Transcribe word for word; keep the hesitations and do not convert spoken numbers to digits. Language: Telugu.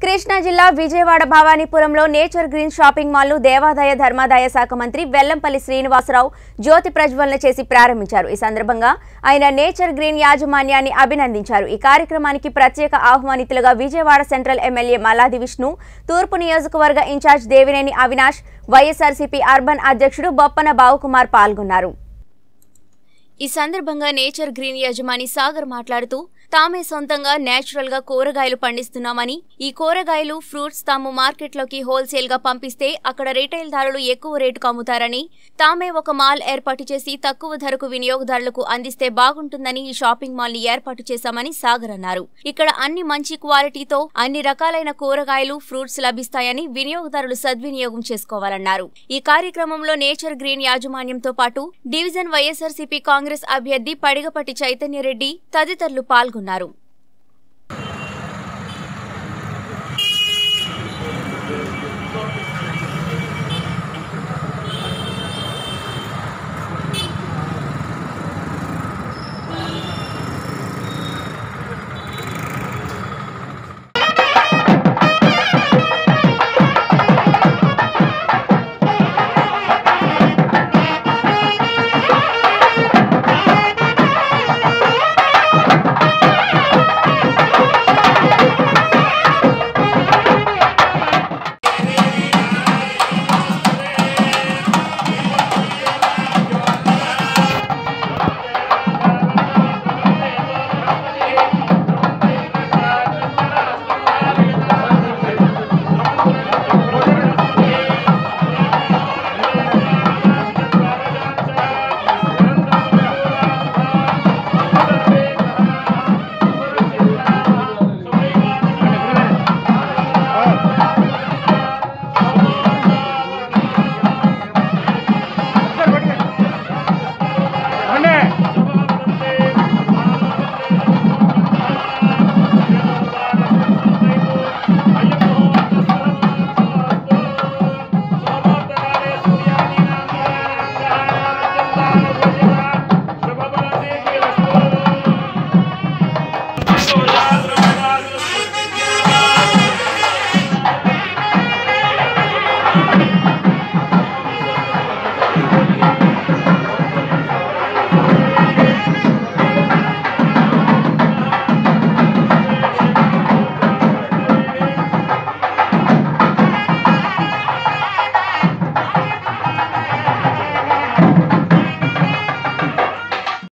కృష్ణా జిల్లా విజయవాడ భవానీపురంలో నేచర్ గ్రీన్ షాపింగ్ మాల్ ను దేవాదాయ ధర్మాదాయ శాఖ మంత్రి వెల్లంపల్లి శ్రీనివాసరావు జ్యోతి ప్రజ్వలన చేసి ప్రారంభించారు। ఈ సందర్భంగా ఆయన నేచర్ గ్రీన్ యాజమాన్యాన్ని అభినందించారు। ఈ కార్యక్రమానికి ప్రత్యేక ఆహ్వానితులుగా విజయవాడ సెంట్రల్ ఎమ్మెల్యే మల్లాది విష్ణు, తూర్పు నియోజకవర్గ incharge Devineni Avinash, YSRCP urban అధ్యక్షుడు బొప్పన బావుకుమార్ పాల్గొన్నారు। ఈ సందర్భంగా నేచర్ గ్రీన్ యజమాని సాగర్ మాట్లాడుతూ తామే సొంతంగా నేచురల్ గా కూరగాయలు పండిస్తున్నామని, ఈ కూరగాయలు ఫ్రూట్స్ తాము మార్కెట్లోకి హోల్సేల్ గా పంపిస్తే అక్కడ రిటైల్ దారులు ఎక్కువ రేటుకు అమ్ముతారని, తామే ఒక మాల్ ఏర్పాటు చేసి తక్కువ ధరకు వినియోగదారులకు అందిస్తే బాగుంటుందని ఈ షాపింగ్ మాల్ ని ఏర్పాటు చేశామని సాగర్ అన్నారు। ఇక్కడ అన్ని మంచి క్వాలిటీతో అన్ని రకాలైన కూరగాయలు ఫ్రూట్స్ లభిస్తాయని వినియోగదారులు సద్వినియోగం చేసుకోవాలన్నారు। ఈ కార్యక్రమంలో నేచర్ గ్రీన్ యాజమాన్యంతో పాటు డివిజన్ వైఎస్ఆర్సీపీ కాంగ్రెస్ అభ్యర్థి పడిగపట్టి చైతన్యరెడ్డి తదితరులు పాల్గొన్నారు। Yeah.